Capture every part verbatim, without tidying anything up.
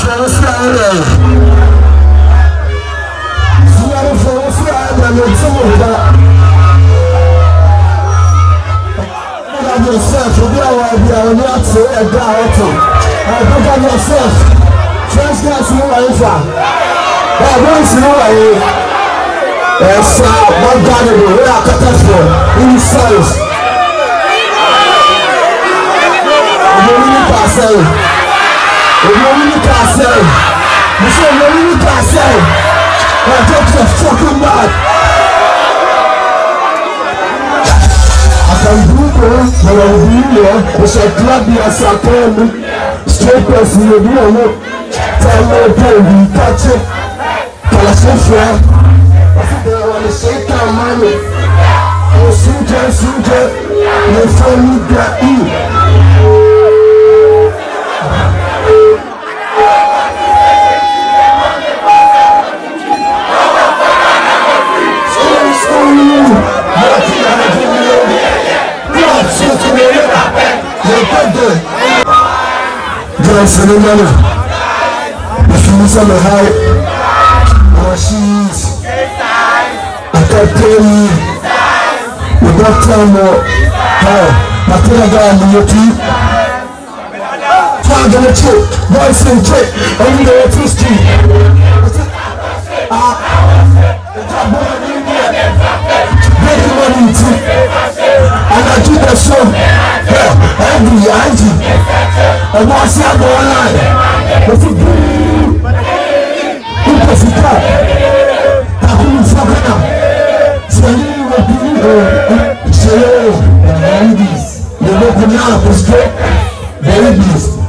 First class no way for. That once no way. Yes, what God do? We are cut off for in size. We only can say. We only can say. We say we only can say. I take the fucking mad. I can do this, but I will be here. We shall clap the assassin. Straight person, you do not know. Tell me, baby, touch it. Tell us your friend. I want to shake our money. Oh, Suja, Suja, your family got you. Johnson and Mama. The shoes on the high. Our shoes. I can't tell you. We got time more. How? I tell you guys on your teeth. Trying to check. Voice and check. Only the way to street. Ah. Get the money too. And I do that show. I do the I G. I want to see how go online. What's it do? Who does it cut? How can you fuck it up? Say you will be say babies. You look now for straight babies.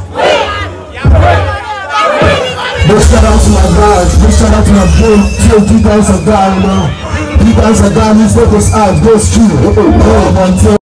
Big shout out to my guys. Big shout out to my boy. Two guys are down now. Two guys are down. These focus out. Go street. Oh, one, two.